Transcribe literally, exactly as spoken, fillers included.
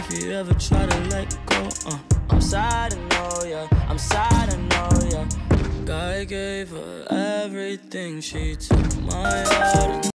if you ever try to let go. uh, I'm sad, I know, yeah, I'm sad, I know, yeah. Guy gave her everything, she took my heart and